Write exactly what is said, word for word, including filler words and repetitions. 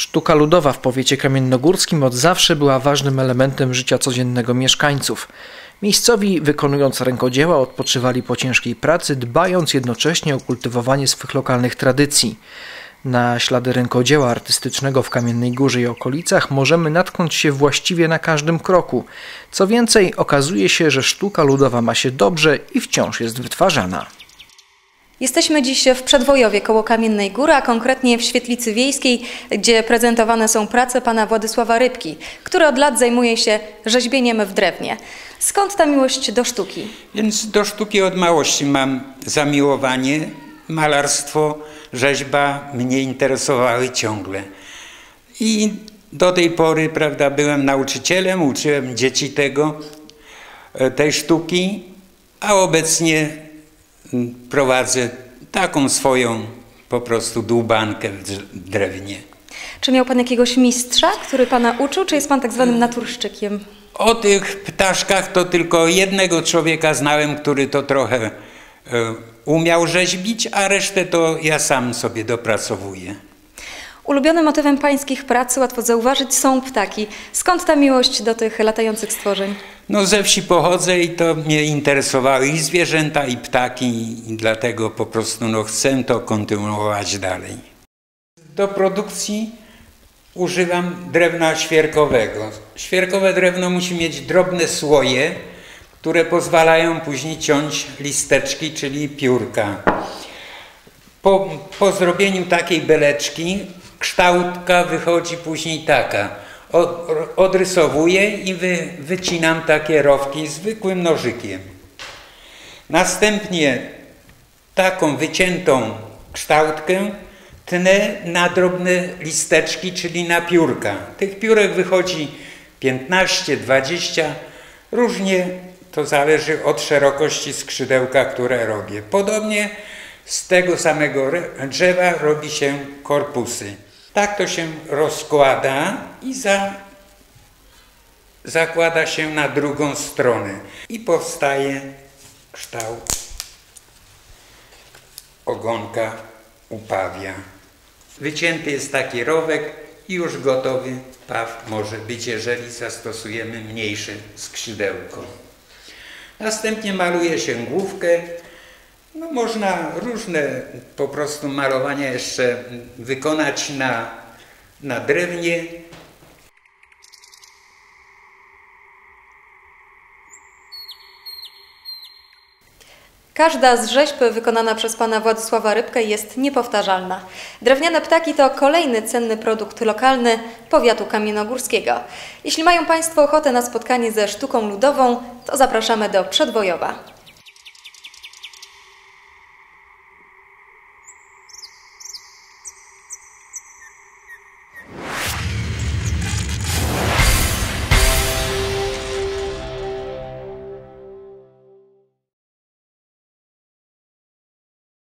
Sztuka ludowa w powiecie kamiennogórskim od zawsze była ważnym elementem życia codziennego mieszkańców. Miejscowi, wykonując rękodzieła, odpoczywali po ciężkiej pracy, dbając jednocześnie o kultywowanie swych lokalnych tradycji. Na ślady rękodzieła artystycznego w Kamiennej Górze i okolicach możemy natknąć się właściwie na każdym kroku. Co więcej, okazuje się, że sztuka ludowa ma się dobrze i wciąż jest wytwarzana. Jesteśmy dziś w Przedwojowie koło Kamiennej Góry, a konkretnie w Świetlicy Wiejskiej, gdzie prezentowane są prace pana Władysława Rybki, który od lat zajmuje się rzeźbieniem w drewnie. Skąd ta miłość do sztuki? Więc do sztuki od małości mam zamiłowanie. Malarstwo, rzeźba mnie interesowały ciągle. I do tej pory, prawda, byłem nauczycielem, uczyłem dzieci tego, tej sztuki, a obecnie prowadzę taką swoją po prostu dłubankę w drewnie. Czy miał pan jakiegoś mistrza, który pana uczył, czy jest pan tak zwanym naturszczykiem? O tych ptaszkach to tylko jednego człowieka znałem, który to trochę umiał rzeźbić, a resztę to ja sam sobie dopracowuję. Ulubionym motywem pańskich prac, łatwo zauważyć, są ptaki. Skąd ta miłość do tych latających stworzeń? No ze wsi pochodzę i to mnie interesowały i zwierzęta, i ptaki, i dlatego po prostu no, chcę to kontynuować dalej. Do produkcji używam drewna świerkowego. Świerkowe drewno musi mieć drobne słoje, które pozwalają później ciąć listeczki, czyli piórka. Po, po zrobieniu takiej beleczki kształtka wychodzi później taka. Odrysowuję i wy, wycinam takie rowki zwykłym nożykiem. Następnie taką wyciętą kształtkę tnę na drobne listeczki, czyli na piórka. Tych piórek wychodzi piętnaście, dwadzieścia, różnie to zależy od szerokości skrzydełka, które robię. Podobnie z tego samego drzewa robi się korpusy. Tak to się rozkłada i za, zakłada się na drugą stronę i powstaje kształt ogonka upawia. Wycięty jest taki rowek i już gotowy paw może być, jeżeli zastosujemy mniejsze skrzydełko. Następnie maluje się główkę. No, można różne po prostu malowania jeszcze wykonać na, na drewnie. Każda z rzeźb wykonana przez pana Władysława Rybkę jest niepowtarzalna. Drewniane ptaki to kolejny cenny produkt lokalny powiatu kamiennogórskiego. Jeśli mają państwo ochotę na spotkanie ze sztuką ludową, to zapraszamy do Przedwojowa.